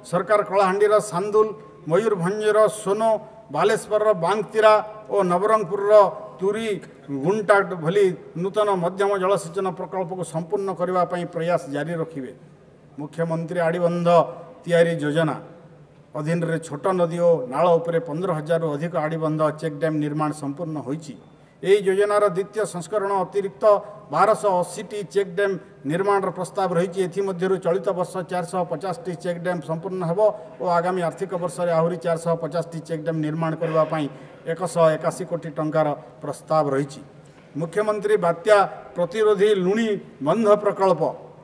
सरकार कलाहांडीर सांदुल, मयूरभंजर सोनो, बालेश्वर बांगतीरा और नवरंगपुर तुरी गुंटा भली नूतन मध्यम जलसेचन प्रकल्प को संपूर्ण करने प्रयास जारी रखिए। मुख्यमंत्री आड़ीबंध तैयारी योजना अधीन रे छोट नदी और नाल उपरे 15,000 अधिक आड़ीबंध चेक डैम निर्माण संपूर्ण होईछि। यही योजनार द्वितीय संस्करण अतिरिक्त 1280 चेक डैम निर्माण प्रस्ताव रही। एथिमध्यरु चलित वर्ष 450 चेक डैम संपूर्ण हेबो और आगामी आर्थिक वर्ष में आहरी 450 चेक डैम निर्माण करने 181 कोटी टंकार प्रस्ताव रही। मुख्यमंत्री बात्या प्रतिरोधी लुणी बंध प्रकल्प,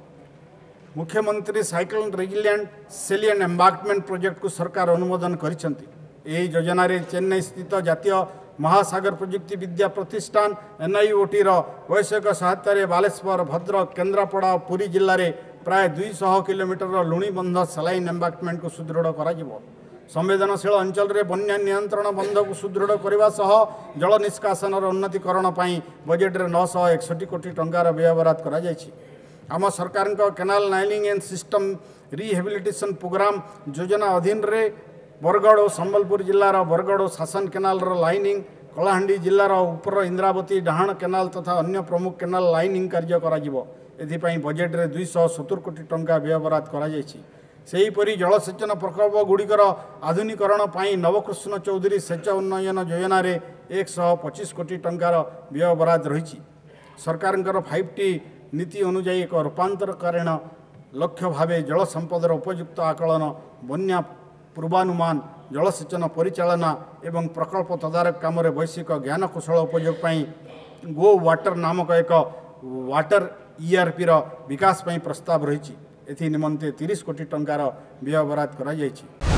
मुख्यमंत्री cyclone resilient saline embankment project को सरकार अनुमोदन करिसेंती। एही योजना रे चेन्नई स्थित जातीय महासागर प्रजुक्ति विद्या प्रतिष्ठान NIOT वैषयिक सहायतार बालेश्वर, भद्रक, केन्द्रापड़ा, पुरी जिले में प्राय 200 किलोमीटर लुणीबंध सलाइन एम्बार्कमेंट को सुदृढ़ करा जिवो। संवेदनशील अंचल रे बन्या नियंत्रण बंध को सुदृढ़ करने सह जल निष्कासन उन्नतीकरण पर बजेट रे 961 कोटी टंकार व्ययबराद करा जायछि। आम सरकार canal lining and system rehabilitation programme योजना अधीन रे बरगढ़ और संबलपुर जिलार बरगढ़ शासन केनाल लाइनिंग, कलाहांडी जिलार उपर इंद्रावती डाहाण केनाल तथा अन्य प्रमुख केनाल लाइनिंग कार्य करा जिवो। एथिपाई बजेट रे 270 कोटी टंका व्ययबराद करा जायछि। सेहीपरि जलसेचन प्रकल्प गुड़िकर आधुनिकरण पर नवकृष्ण चौधरी सेच उन्नयन योजना रे 125 कोटी टंकार व्ययबराद रही। सरकार 5T नीति अनुजाई एक रूपांतरकारीण लक्ष्य भाव जल संपदर उपयुक्त आकलन, बन्या पूर्वानुमान, जलसेचन परिचालना एवं प्रकल्प तदारक काम वैश्विक ज्ञान कौशल उपयोग गो वाटर नामक एक वाटर ERP विकास प्रस्ताव रही। एथि निमंते 30 कोटी टंकार व्ययबराद करा जायछि।